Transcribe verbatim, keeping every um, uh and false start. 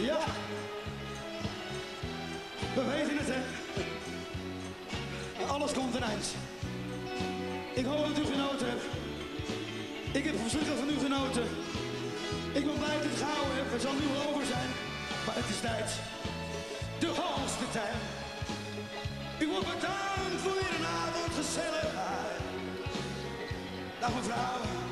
Ja. We weten het, hè. Alles komt een eind. Ik hoop dat u genoten hebt. Ik heb verschrikkelijk van u genoten. Ik ben blij dat het gehouden heb. Het zal nu wel over zijn. Maar het is tijd. De hoogste tijd. Ik word bedankt voor weer een avond gezelligheid. Dag mevrouw.